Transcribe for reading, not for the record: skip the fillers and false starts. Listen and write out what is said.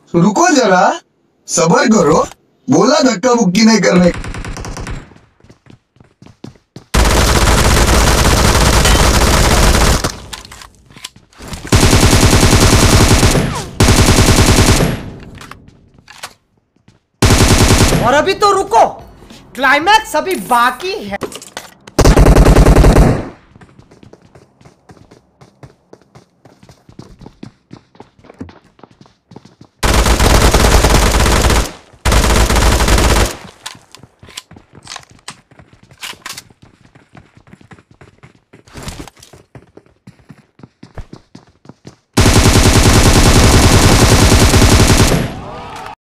रुको जरा, सबर करो, बोला धक्का मुक्की नहीं करने। और अभी तो रुको, क्लाइमैक्स अभी बाकी है।